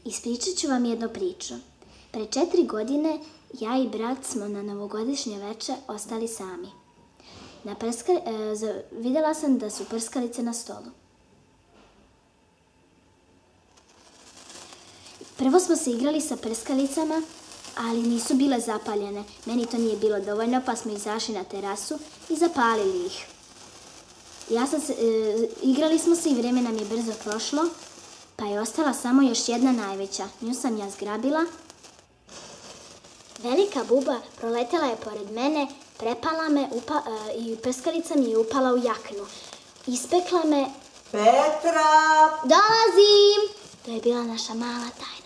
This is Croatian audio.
Ispričat ću vam jednu priču. Pre 4 godine ja i brat smo na novogodišnje veče ostali sami. Vidjela sam da su prskalice na stolu. Prvo smo se igrali sa prskalicama, ali nisu bile zapaljene. Meni to nije bilo dovoljno, pa smo izašli na terasu i zapalili ih. Igrali smo se i vrijeme nam je brzo prošlo, pa je ostala samo još jedna najveća. Nju sam ja zgrabila. Velika buba proletela je pored mene, prepala me i prskalica mi je upala u jaknu. Ispekla me... Petra! Dolazim! To je bila naša mala tajna.